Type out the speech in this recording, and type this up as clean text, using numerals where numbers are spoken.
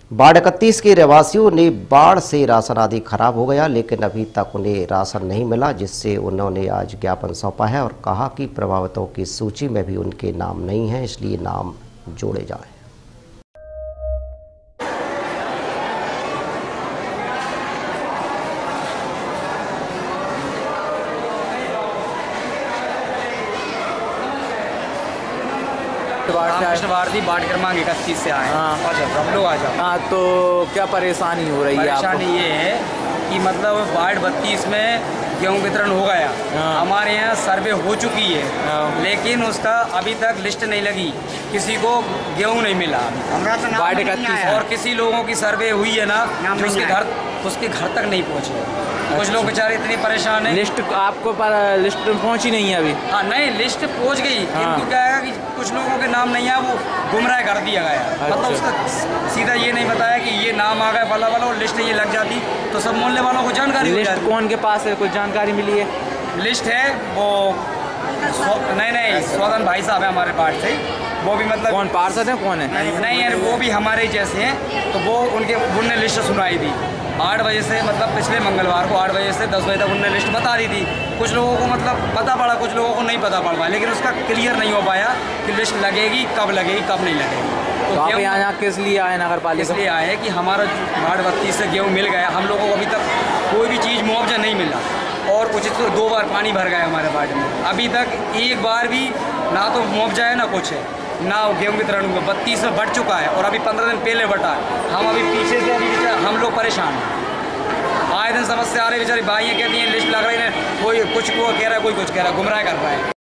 Ward 31 के रहवासियों ने बाढ़ से राशन आदि खराब हो गया, लेकिन अभी तक उन्हें राशन नहीं मिला, जिससे उन्होंने आज ज्ञापन सौंपा है और कहा कि प्रभावितों की सूची में भी उनके नाम नहीं है, इसलिए नाम जोड़े जाएं। कृष्ण भारती वार्ड क्रमांक 31 से आए। हाँ, हम लोग आ जाओ। हाँ, तो क्या परेशानी हो रही है आपको? परेशानी ये है कि मतलब वार्ड 32 में गेहूं वितरण हो गया। हाँ। हमारे यहाँ सर्वे हो चुकी है। हाँ। लेकिन उसका अभी तक लिस्ट नहीं लगी, किसी को गेहूं नहीं मिला। वार्ड 31 और किसी लोगों की सर्वे हुई है ना, जो उसके घर तक नहीं पहुँचे। कुछ लोग बेचारे इतने परेशान हैं। लिस्ट आपको पर लिस्ट पहुंची नहीं है अभी? हाँ, नहीं, लिस्ट पहुंच गई। हाँ। किंतु क्या है कि कुछ लोगों के नाम नहीं है, वो गुमराह कर दिया गया। मतलब उसका सीधा ये नहीं बताया कि ये नाम आ गया वाला और लिस्ट ये लग जाती तो सब मोहल्ले वालों को जानकारी हो जाती। लिस्ट कौन के पास है, कुछ जानकारी मिली है? लिस्ट है वो नहीं स्वतंत्र भाई साहब है हमारे पार्ट से, वो भी मतलब कौन पार्षद है, कौन है? नहीं यार, वो भी हमारे जैसे हैं। तो वो उनने लिस्ट सुनाई थी 8 बजे से, मतलब पिछले मंगलवार को 8 बजे से 10 बजे तक उनने लिस्ट बता दी थी। कुछ लोगों को मतलब पता पड़ा, कुछ लोगों को नहीं पता पड़ पाया, लेकिन उसका क्लियर नहीं हो पाया कि लिस्ट लगेगी कब नहीं लगेगी। तो आप यहाँ किस लिए आए नगर पालिका? इसलिए आए कि हमारा वार्ड 32 से गेहूँ मिल गया, हम लोगों को अभी तक कोई भी चीज़ मुआवजा नहीं मिला और उचित तो 2 बार पानी भर गया हमारे वार्ड में। अभी तक एक बार भी ना तो मुआवजा है ना कुछ है, ना गेहूँ वितरण हुआ। 32 में बढ़ चुका है और अभी 15 दिन पहले बढ़ा है। हम अभी पीछे से हम लोग परेशान हैं। आए दिन समस्या आ रही, बेचारी भाइयाँ कहती हैं लिस्ट लग रही है, कोई कुछ को कह रहा है, कोई कुछ कह रहा है, गुमराह कर रहा है।